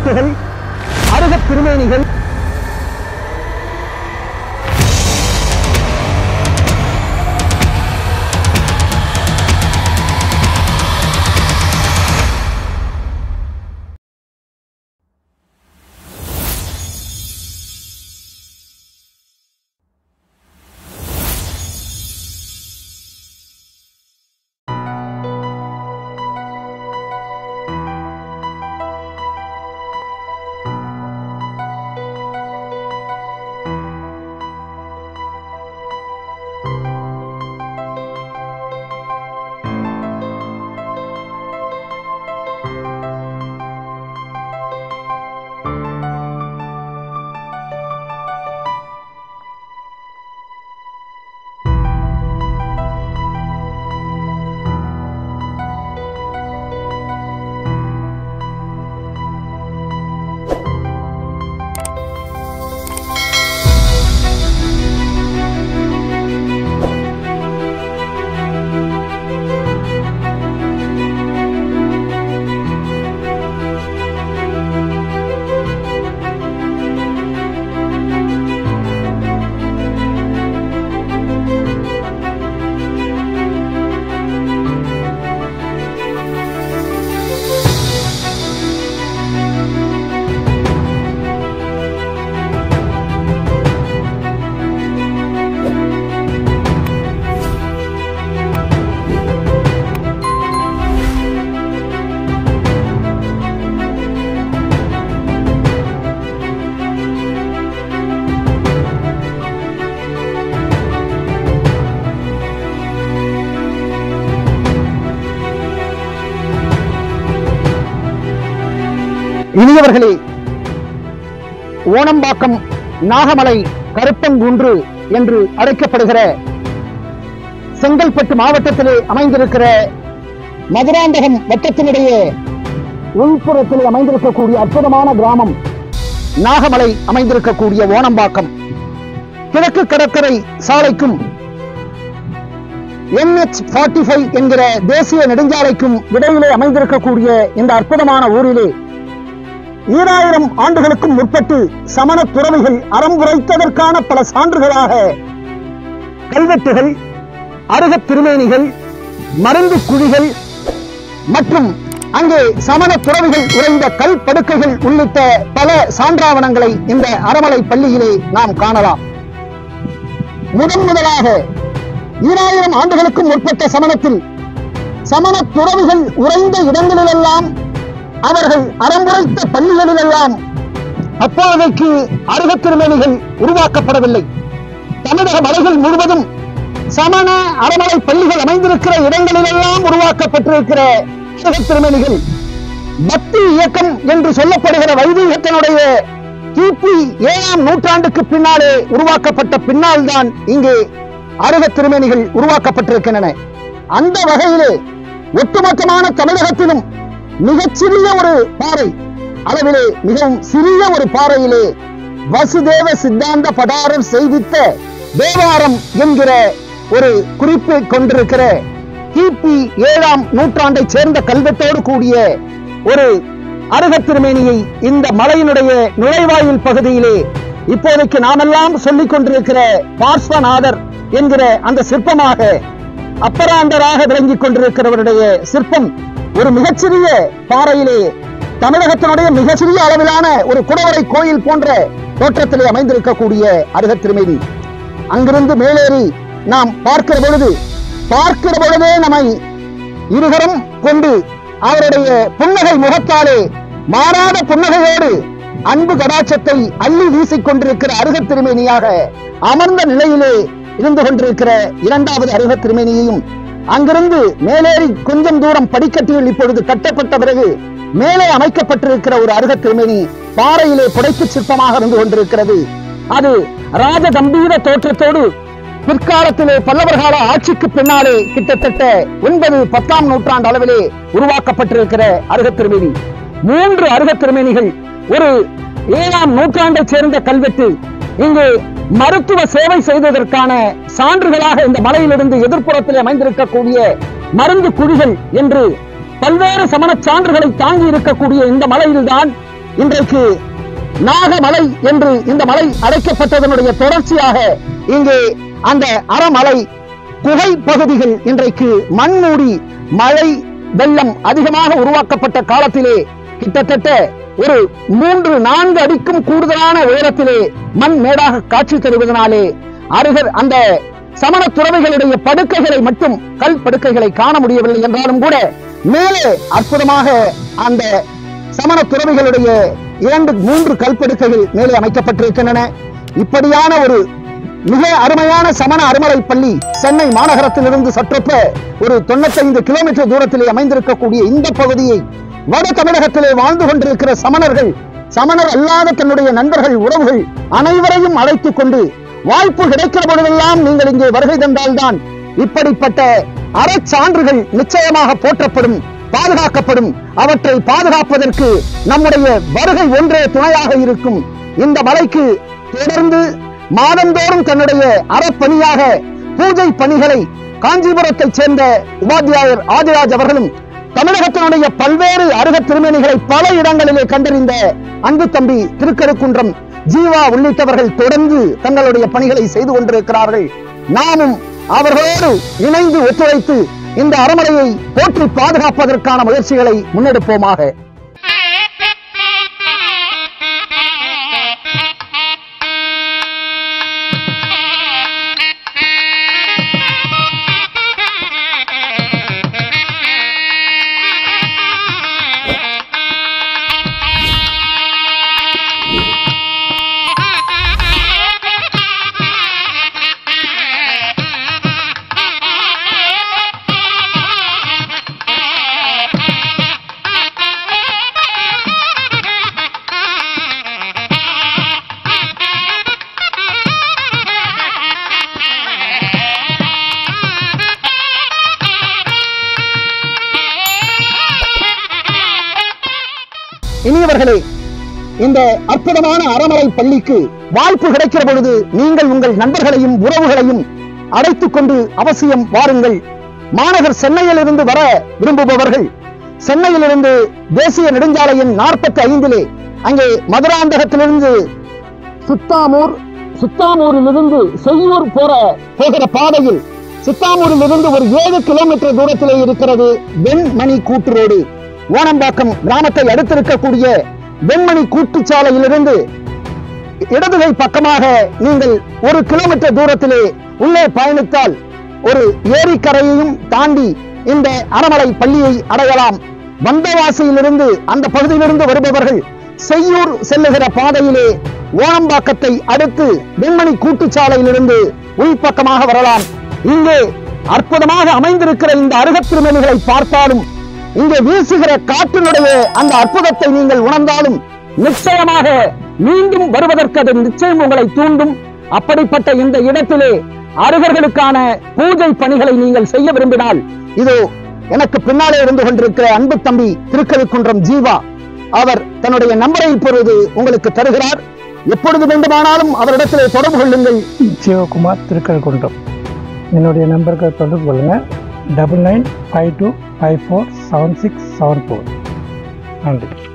கல்வெட்டுகள், அருகத் திருமேனிகள், இனியவர்களே, ஓணம்பாக்கம் நாகமலை கருப்பங்குன்று என்று அழைக்கப்படுகிற செங்கல்பட்டு மாவட்டத்திலே அமைந்திருக்கிற மதுராந்தகம் வட்டத்தினுடைய உள்புறத்திலே அமைந்திருக்கக்கூடிய அற்புதமான கிராமம் நாகமலை அமைந்திருக்கக்கூடிய ஓணம்பாக்கம். கிழக்கு கடற்கரை சாலைக்கும் NH45 என்கிற தேசிய நெடுஞ்சாலைக்கும் இடையிலே அமைந்திருக்கக்கூடிய இந்த அற்புதமான ஊரிலே 2000 ஆண்டுகளுக்கும் முற்பட்டு சமண துறவிகள் அறம் உரைத்ததற்கான பல சான்றுகளாக கல்வெட்டுகள், அருகத் திருமேனிகள், மருந்து குழிகள் மற்றும் அங்கே சமண துறவிகள் உறைந்த கல் படுக்கைகள் உள்ளிட்ட பல சான்றாவணங்களை இந்த அறமலை பள்ளியிலே நாம் காணலாம். முதலாக 2000 ஆண்டுகளுக்கும் முற்பட்ட சமணத்தில் சமண துறவிகள் உறைந்த இடங்களிலெல்லாம், அவர்கள் அறமுறைத்த பள்ளிகளிலெல்லாம் அப்போதைக்கு அருகத் திருமேனிகள் உருவாக்கப்படவில்லை. தமிழக மலைகள் முழுவதும் சமண அறமலை பள்ளிகள் அமைந்திருக்கிற இடங்களிலெல்லாம் உருவாக்கப்பட்டிருக்கிற அருகத் திருமேனிகள் பக்தி இயக்கம் என்று சொல்லப்படுகிற வைதீகத்தினுடைய கிபி 7ஆம் நூற்றாண்டுக்கு பின்னாலே உருவாக்கப்பட்ட பின்னால் தான் இங்கே அருகத் திருமேனிகள் உருவாக்கப்பட்டிருக்கின்றன. அந்த வகையிலே ஒட்டுமொத்தமான தமிழகத்திலும் மிகச்சிறிய ஒரு பாறை அளவிலே, மிகவும் சிறிய ஒரு பாறையிலே வசுதேவ சித்தாந்த படாரம் செய்வித்த தேவாரம் என்கிற ஒரு குறிப்பை கொண்டிருக்கிற கிபி 7ஆம் நூற்றாண்டை சேர்ந்த கல்வெட்டோடு கூடிய ஒரு அருகத் திருமேனியை இந்த மலையினுடைய நுழைவாயில் பகுதியிலே இப்போதைக்கு நாமெல்லாம் சொல்லிக் கொண்டிருக்கிற பார்ஸ்வநாதர் என்கிற அந்த சிற்பமாக அப்பராந்தராக விளங்கிக் கொண்டிருக்கிறவருடைய சிற்பம் ஒரு மிகச்சிறிய பாறையிலே தமிழகத்தினுடைய மிகச்சிறிய அளவிலான ஒரு குடவரை கோயில் போன்ற தோற்றத்திலே அமைந்திருக்கக்கூடிய அருகத் திருமேனி. அங்கிருந்து மேலேறி நாம் பார்க்கிற பொழுதே நம்மை இருகரம் கொண்டு அவருடைய புன்னகை முகத்தாலே மாறாத புன்னகையோடு அன்பு கடாட்சத்தை அள்ளி வீசிக் கொண்டிருக்கிற அருகத் திருமேனியாக அமர்ந்த நிலையிலே இருந்து கொண்டிருக்கிற 2வது அருகத் திருமேனியையும், அங்கிருந்து மேலேறி கொஞ்சம் தூரம் படிக்கட்டில் இப்பொழுது கட்டப்பட்ட பிறகு மேலே அமைக்கப்பட்டிருக்கிற ஒரு அருகத் திருமேனி பாறையிலே புடைப்பு சிற்பமாக இருந்து கொண்டிருக்கிறது. அது ராஜ கம்பீர தோற்றத்தோடு பிற்காலத்திலே பல்லவர்கால ஆட்சிக்கு பின்னாலே கிட்டத்தட்ட 9-10ஆம் நூற்றாண்டு அளவிலே உருவாக்கப்பட்டிருக்கிற அருகத் திருமேனி. 3 அருகத் திருமேனிகள், ஒரு 7ஆம் நூற்றாண்டை சேர்ந்த கல்வெட்டு. இங்கு மருத்துவ சேவை செய்ததற்கான சான்றுகளாக இந்த மலையிலிருந்து எதிர்ப்புறத்தில் அமைந்திருக்கக்கூடிய மருந்து குழிகள் என்று பல்வேறு சமண சான்றுகளை தாங்கி இருக்கக்கூடிய இந்த மலையில்தான் இன்றைக்கு நாகமலை என்று இந்த மலை அழைக்கப்பட்டதனுடைய தொடர்ச்சியாக இங்கே அந்த அறமலை குகை பகுதிகள் இன்றைக்கு மண்மூடி மழை வெள்ளம் அதிகமாக உருவாக்கப்பட்ட காலத்திலே கிட்டத்தட்ட ஒரு 3-4 அடிக்கும் கூடுதலான உயரத்திலே மண் மேடாக காட்சி தருவதனாலே அருகர் அந்த சமண துறவிகளுடைய படுக்கைகளை மட்டும் கல் படுக்கைகளை காண முடியவில்லை என்றாலும் கூட மேலே அற்புதமாக அந்த சமண துறவிகளுடைய 2-3 கல்படுக்கைகள் மேலே அமைக்கப்பட்டிருக்கின்றன. இப்படியான ஒரு மிக அருமையான சமண அறமலை பள்ளி சென்னை மாநகரத்திலிருந்து சற்றொப்ப ஒரு 95 கிலோமீட்டர் தூரத்திலே அமைந்திருக்கக்கூடிய இந்த பகுதியை வட தமிழகத்திலே வாழ்ந்து கொண்டிருக்கிற சமணர்கள், சமணர் அல்லாத தன்னுடைய நண்பர்கள், உறவுகள் அனைவரையும் அழைத்துக் கொண்டு வாய்ப்பு கிடைக்கிற பொழுதெல்லாம் நீங்கள் இங்கே வருகை தந்தால்தான் இப்படிப்பட்ட அறச்சான்றுகள் நிச்சயமாக போற்றப்படும், பாதுகாக்கப்படும். அவற்றை பாதுகாப்பதற்கு நம்முடைய வருகை ஒன்றே துணையாக இருக்கும். இந்த மலைக்கு தொடர்ந்து மாதந்தோறும் தன்னுடைய அறப்பணியாக பூஜை பணிகளை காஞ்சிபுரத்தைச் சேர்ந்த உபாத்தியாயர் ஆதிராஜ் அவர்களும் தமிழகத்தினுடைய பல்வேறு அருக திருமேனிகளை பல இடங்களிலே கண்டறிந்த அன்பு தம்பி திருக்கருக்குன்றம் ஜீவா உள்ளிட்டவர்கள் தொடர்ந்து தங்களுடைய பணிகளை செய்து கொண்டிருக்கிறார்கள். நாமும் அவர்களோடு இணைந்து ஒத்துழைத்து இந்த அறமலையை போற்றி பாதுகாப்பதற்கான முயற்சிகளை முன்னெடுப்போமாக. இனியவர்களே, இந்த அற்புதமான அறமலை பள்ளிக்கு வாய்ப்பு கிடைக்கிற பொழுது நீங்கள் உங்கள் நண்பர்களையும் உறவுகளையும் அழைத்துக் கொண்டு அவசியம் வாருங்கள். மாநகர் சென்னையிலிருந்து வர விரும்புபவர்கள் சென்னையிலிருந்து தேசிய நெடுஞ்சாலையின் 45 அங்கே மதுராந்தகத்திலிருந்து சுத்தாமூரிலிருந்து செய்யூர் போகிற பாதையில் சித்தாமூரிலிருந்து ஒரு 7 கிலோமீட்டர் தூரத்திலே இருக்கிறது வெண்மணி கூட்டுரோடு. ஓணம்பாக்கம் கிராமத்தை அடுத்திருக்கக்கூடிய வெண்மணி கூட்டுச்சாலையிலிருந்து இடதுகை பக்கமாக நீங்கள் 1 கிலோமீட்டர் தூரத்திலே உள்ளே பயணித்தால் ஒரு ஏரிக்கரையையும் தாண்டி இந்த அறமலை பள்ளியை அடையலாம். வந்தவாசியிலிருந்து அந்த பகுதியிலிருந்து வருபவர்கள் செய்யூர் செல்லுகிற பாதையிலே ஓணம்பாக்கத்தை அடுத்து வெண்மணி கூட்டுச்சாலையிலிருந்து உள்பக்கமாக வரலாம். இங்கே அற்புதமாக அமைந்திருக்கிற இந்த அருகத் திருமேனிகளை பார்த்தாலும், இங்கே வீசுகிற காற்றினுடைய அந்த அற்புதத்தை நீங்கள் உணர்ந்தாலும் நிச்சயமாக மீண்டும் வருவதற்கு அது நிச்சயம் உங்களை தூண்டும். அப்படிப்பட்ட இந்த இடத்திலே அருகர்களுக்கான பூஜை பணிகளை நீங்கள் செய்ய விரும்பினால், இதோ எனக்கு பின்னாலே இருந்து கொண்டிருக்கிற அன்பு தம்பி திருக்கருக்குன்றம் ஜீவா அவர் தன்னுடைய நம்பரை இப்பொழுது உங்களுக்கு தருகிறார். எப்பொழுது வேண்டுமானாலும் அவரிடத்திலே தொடர்பு கொள்ளுங்கள். சிவகுமார், திருக்கருக்குன்றம். என்னுடைய நம்பருக்கு தொடர்பு கொள்ளுங்க. 9952547674. நன்றி.